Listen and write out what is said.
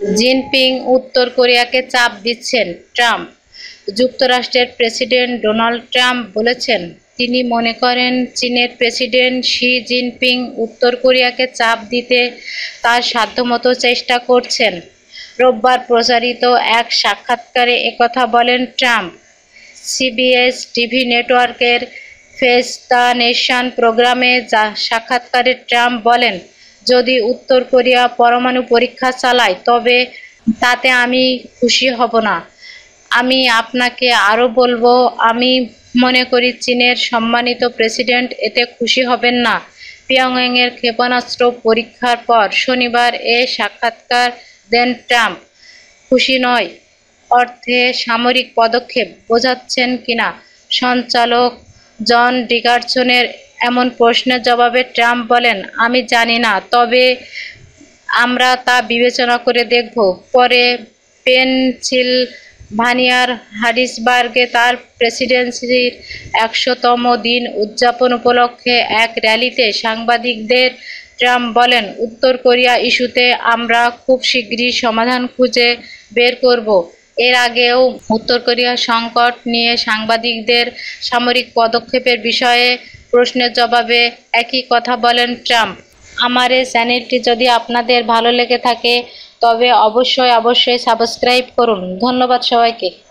Jinping উত্তর কোরিয়াকে চাপ দিচ্ছেন ট্রাম্প। যুক্তরাষ্ট্রের প্রেসিডেন্ট ডোনাল্ড ট্রাম্প বলেছেন, তিনি মনে করেন চীনের প্রেসিডেন্ট শি জিনপিং উত্তর কোরিয়াকে চাপ দিতে তার সাধ্যমতো চেষ্টা করছেন। রোববার প্রচারিত এক সাক্ষাৎকারে একথা বলেন ট্রাম্প। সিবিএস টিভি নেটওয়ার্কের ফেস দ্য নেশন প্রোগ্রামে সাক্ষাৎকারে ট্রাম্প বলেন, যদি উত্তর কোরিয়া পরমাণু পরীক্ষা চালায় তবে তাতে আমি খুশি হব না। আমি আপনাকে আরও বলবো, আমি মনে করি চীনের সম্মানিত প্রেসিডেন্ট এতে খুশি হবেন না। পিয়ংইয়ংয়ের ক্ষেপণাস্ত্র পরীক্ষার পর শনিবার এ সাক্ষাৎকার দেন ট্রাম্প। খুশি নয় অর্থে সামরিক পদক্ষেপ বোঝাচ্ছেন কিনা সঞ্চালক জন ডিকারসনের এমন প্রশ্নের জবাবে ট্রাম্প বলেন, আমি জানি না, তবে আমরা তা বিবেচনা করে দেখব। পরে পেনসিলভানিয়ার হ্যারিসবার্গে তার প্রেসিডেন্সির 100তম দিন উদযাপন উপলক্ষে এক র্যালিতে সাংবাদিকদের ট্রাম্প বলেন, উত্তর কোরিয়া ইস্যুতে আমরা খুব শিগগিরই সমাধান খুঁজে বের করব। এর আগেও উত্তর কোরিয়া সংকট নিয়ে সাংবাদিকদের সামরিক পদক্ষেপের বিষয়ে প্রশ্নের জবাবে একই কথা বলেন ট্রাম্প। আমার এই চ্যানেলটি যদি আপনাদের ভালো লেগে থাকে তবে অবশ্যই সাবস্ক্রাইব করুন। ধন্যবাদ সবাইকে।